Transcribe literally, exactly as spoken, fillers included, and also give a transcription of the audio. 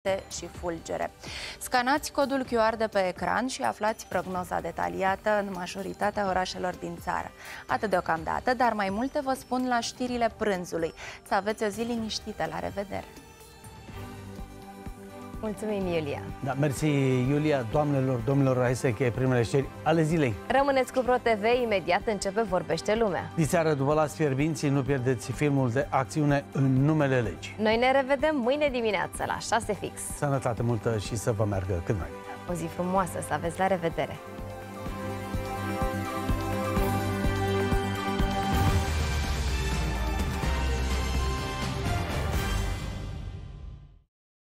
noapte și fulgere. Scanați codul Q R de pe ecran și aflați prognoza detaliată în majoritatea orașelor din țară. Atât deocamdată, dar mai multe vă spun la știrile prânzului. Să aveți o zi liniștită, la revedere! Mulțumim, Iulia! Da, mersi, Iulia. Doamnelor, domnilor, hai să încheie primele știri ale zilei. Rămâneți cu ProTV, imediat începe Vorbește Lumea. Diseară, după Las Fierbinții, nu pierdeți filmul de acțiune În numele legii. Noi ne revedem mâine dimineață la șase fix. Sănătate multă și să vă meargă cât mai bine. O zi frumoasă să aveți, la revedere!